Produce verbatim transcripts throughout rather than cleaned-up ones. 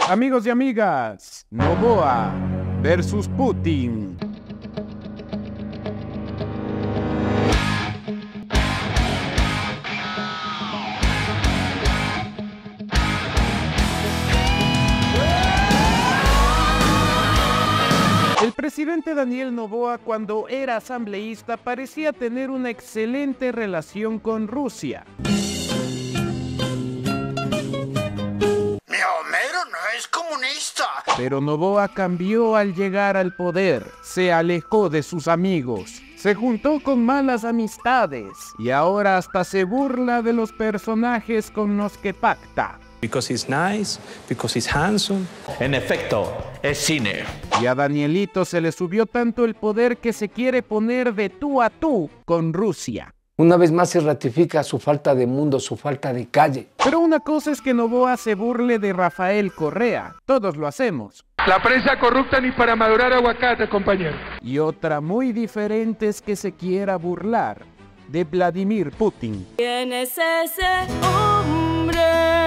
Amigos y amigas, Noboa versus Putin. El presidente Daniel Noboa, cuando era asambleísta, parecía tener una excelente relación con Rusia. Pero Noboa cambió al llegar al poder, se alejó de sus amigos, se juntó con malas amistades y ahora hasta se burla de los personajes con los que pacta. Because he's nice, because he's handsome. En efecto, es cine. Y a Danielito se le subió tanto el poder que se quiere poner de tú a tú con Rusia. Una vez más se ratifica su falta de mundo, su falta de calle. Pero una cosa es que Noboa se burle de Rafael Correa. Todos lo hacemos. La prensa corrupta ni para madurar aguacate, compañero. Y otra muy diferente es que se quiera burlar de Vladimir Putin. ¿Quién es ese hombre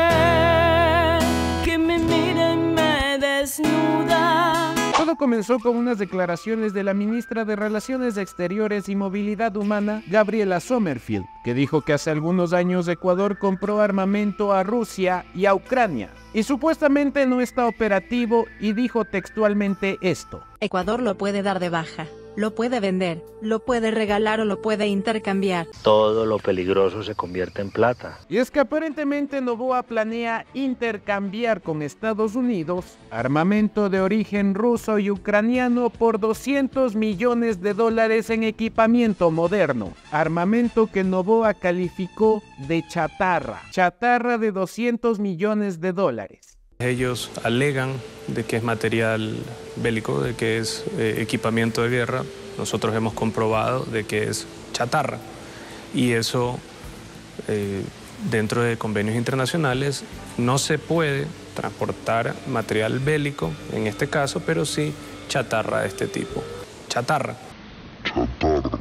que me mira y me desnuda? Todo comenzó con unas declaraciones de la ministra de Relaciones Exteriores y Movilidad Humana, Gabriela Sommerfield, que dijo que hace algunos años Ecuador compró armamento a Rusia y a Ucrania, y supuestamente no está operativo, y dijo textualmente esto: Ecuador lo puede dar de baja, lo puede vender, lo puede regalar o lo puede intercambiar. Todo lo peligroso se convierte en plata. Y es que aparentemente Noboa planea intercambiar con Estados Unidos armamento de origen ruso y ucraniano por doscientos millones de dólares en equipamiento moderno. Armamento que Noboa calificó de chatarra. Chatarra de doscientos millones de dólares. Ellos alegan de que es material bélico, de que es eh, equipamiento de guerra. Nosotros hemos comprobado de que es chatarra. Y eso, eh, dentro de convenios internacionales, no se puede transportar material bélico, en este caso, pero sí chatarra de este tipo. Chatarra. Chatarra.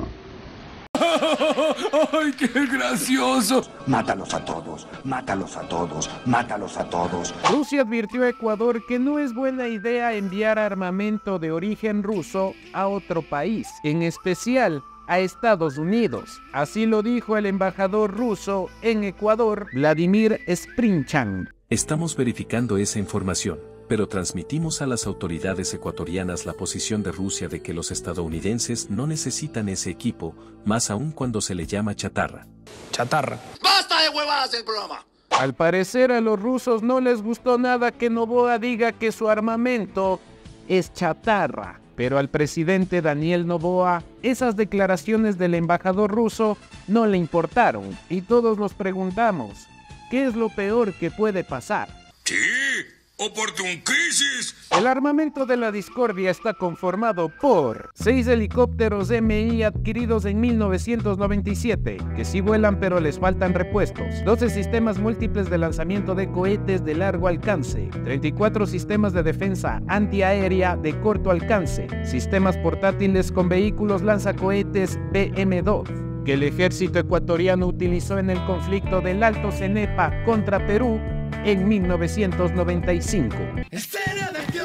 ¡Ay, qué gracioso! Mátalos a todos, mátalos a todos, mátalos a todos. Rusia advirtió a Ecuador que no es buena idea enviar armamento de origen ruso a otro país, en especial a Estados Unidos. Así lo dijo el embajador ruso en Ecuador, Vladimir Sprinchan. Estamos verificando esa información, pero transmitimos a las autoridades ecuatorianas la posición de Rusia de que los estadounidenses no necesitan ese equipo, más aún cuando se le llama chatarra. Chatarra. ¡Basta de huevadas del programa! Al parecer a los rusos no les gustó nada que Noboa diga que su armamento es chatarra. Pero al presidente Daniel Noboa, esas declaraciones del embajador ruso no le importaron. Y todos nos preguntamos, ¿qué es lo peor que puede pasar? Sí. ¡Oportun crisis! El armamento de la discordia está conformado por seis helicópteros M I adquiridos en mil novecientos noventa y siete, que sí vuelan pero les faltan repuestos, doce sistemas múltiples de lanzamiento de cohetes de largo alcance, treinta y cuatro sistemas de defensa antiaérea de corto alcance, sistemas portátiles con vehículos lanzacohetes B M dos, que el ejército ecuatoriano utilizó en el conflicto del Alto Cenepa contra Perú en mil novecientos noventa y cinco. ¡Escena de acción!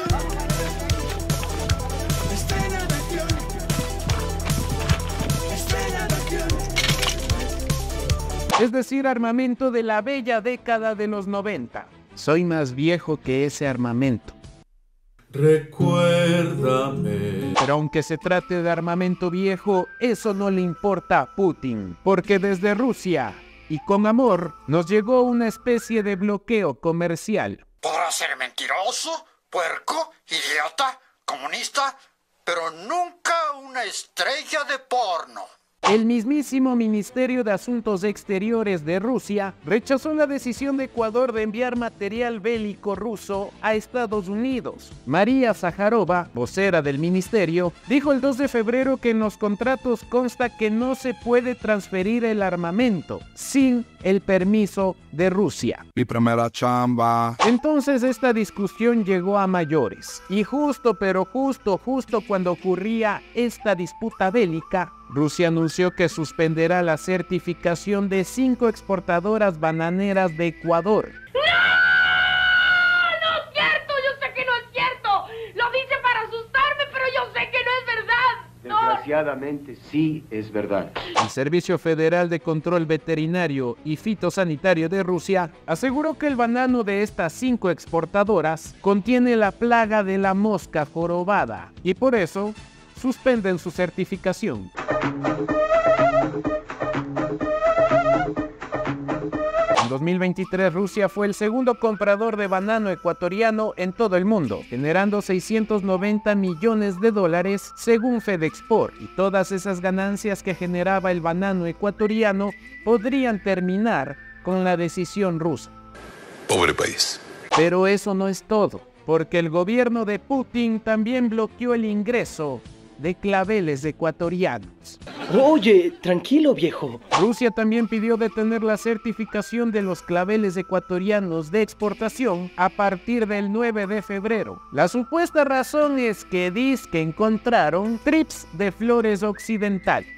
¡Escena de acción! ¡Escena de acción! Es decir, armamento de la bella década de los noventa. Soy más viejo que ese armamento. Recuérdame. Pero aunque se trate de armamento viejo, eso no le importa a Putin, porque desde Rusia, y con amor, nos llegó una especie de bloqueo comercial. Podrá ser mentiroso, puerco, idiota, comunista, pero nunca una estrella de porno. El mismísimo Ministerio de Asuntos Exteriores de Rusia rechazó la decisión de Ecuador de enviar material bélico ruso a Estados Unidos. María Zaharova, vocera del ministerio, dijo el dos de febrero que en los contratos consta que no se puede transferir el armamento sin el permiso de Rusia. Mi primera chamba. Entonces esta discusión llegó a mayores. Y justo, pero justo, justo cuando ocurría esta disputa bélica, Rusia anunció que suspenderá la certificación de cinco exportadoras bananeras de Ecuador. ¡No! ¡No es cierto! ¡Yo Desgraciadamente sí es verdad. El Servicio Federal de Control Veterinario y Fitosanitario de Rusia aseguró que el banano de estas cinco exportadoras contiene la plaga de la mosca jorobada y por eso suspenden su certificación. En dos mil veintitrés, Rusia fue el segundo comprador de banano ecuatoriano en todo el mundo, generando seiscientos noventa millones de dólares según FedExport, y todas esas ganancias que generaba el banano ecuatoriano podrían terminar con la decisión rusa. Pobre país. Pero eso no es todo, porque el gobierno de Putin también bloqueó el ingreso de claveles ecuatorianos. Oye, tranquilo, viejo. Rusia también pidió detener la certificación de los claveles ecuatorianos de exportación a partir del nueve de febrero. La supuesta razón es que dice que encontraron trips de flores occidentales.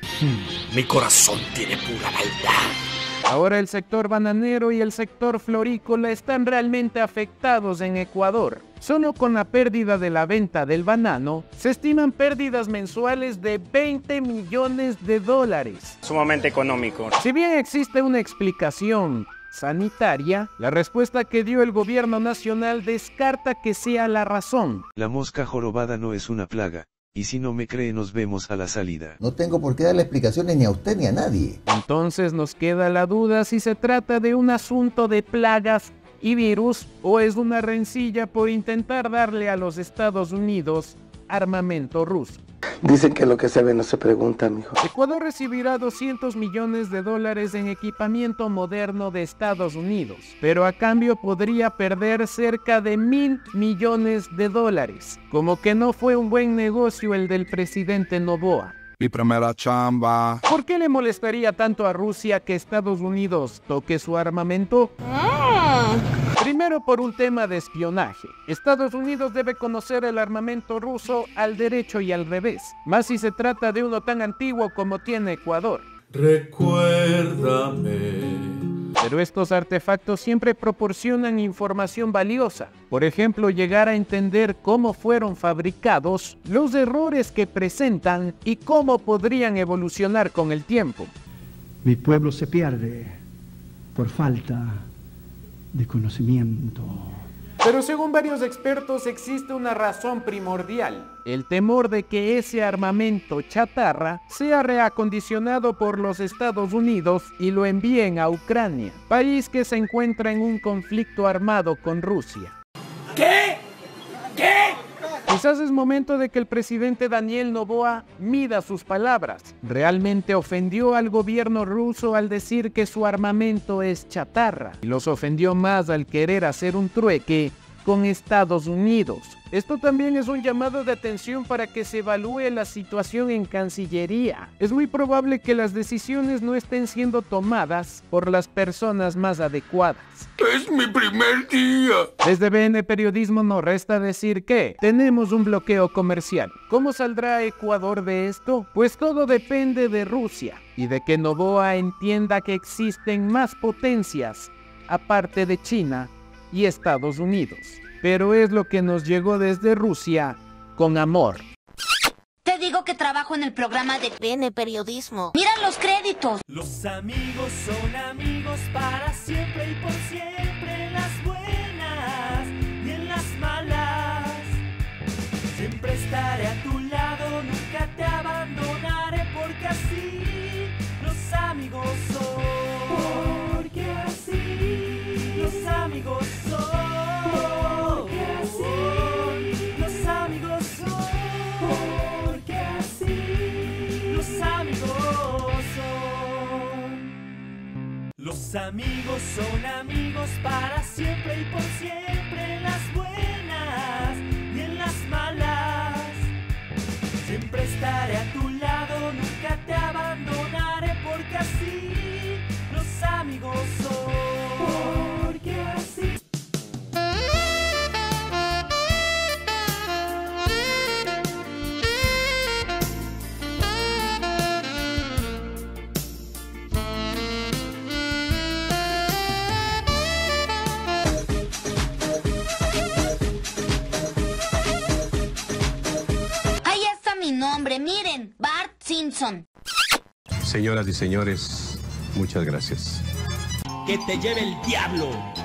Hmm, mi corazón tiene pura maldad. Ahora el sector bananero y el sector florícola están realmente afectados en Ecuador. Solo con la pérdida de la venta del banano, se estiman pérdidas mensuales de veinte millones de dólares. Sumamente económico. Si bien existe una explicación sanitaria, la respuesta que dio el gobierno nacional descarta que sea la razón. La mosca jorobada no es una plaga. Y si no me cree, nos vemos a la salida. No tengo por qué darle explicaciones ni a usted ni a nadie. Entonces nos queda la duda si se trata de un asunto de plagas y virus o es una rencilla por intentar darle a los Estados Unidos armamento ruso. Dicen que lo que se ve no se pregunta, mijo. Ecuador recibirá doscientos millones de dólares en equipamiento moderno de Estados Unidos, pero a cambio podría perder cerca de mil millones de dólares. Como que no fue un buen negocio el del presidente Noboa. Mi primera chamba. ¿Por qué le molestaría tanto a Rusia que Estados Unidos toque su armamento? Ah. Primero por un tema de espionaje. Estados Unidos debe conocer el armamento ruso al derecho y al revés, más si se trata de uno tan antiguo como tiene Ecuador. Recuérdame. Pero estos artefactos siempre proporcionan información valiosa. Por ejemplo, llegar a entender cómo fueron fabricados, los errores que presentan y cómo podrían evolucionar con el tiempo. Mi pueblo se pierde por falta de conocimiento. Pero según varios expertos existe una razón primordial: el temor de que ese armamento chatarra sea reacondicionado por los Estados Unidos y lo envíen a Ucrania, país que se encuentra en un conflicto armado con Rusia. ¿Qué? ¿Qué? Quizás es momento de que el presidente Daniel Noboa mida sus palabras. ¿Realmente ofendió al gobierno ruso al decir que su armamento es chatarra? Y los ofendió más al querer hacer un trueque con Estados Unidos. Esto también es un llamado de atención para que se evalúe la situación en Cancillería. Es muy probable que las decisiones no estén siendo tomadas por las personas más adecuadas. ¡Es mi primer día! Desde B N Periodismo nos resta decir que tenemos un bloqueo comercial. ¿Cómo saldrá Ecuador de esto? Pues todo depende de Rusia y de que Noboa entienda que existen más potencias aparte de China y Estados Unidos. Pero es lo que nos llegó desde Rusia con amor. Te digo que trabajo en el programa de B N Periodismo. ¡Mira los créditos! Los amigos son amigos para siempre y por siempre, en las buenas y en las malas. Siempre estaré a tu lado, nunca te abandonaré, porque así los amigos son. Porque así los amigos son. Porque así los amigos son. Porque así los amigos son. Los amigos son amigos para siempre y por siempre, en las buenas y en las malas. Siempre estaré a tu lado, nunca te abandonaré, porque así los amigos son. Porque así. Ahí está mi nombre, miren, va. Simpson. Señoras y señores, muchas gracias. Que te lleve el diablo.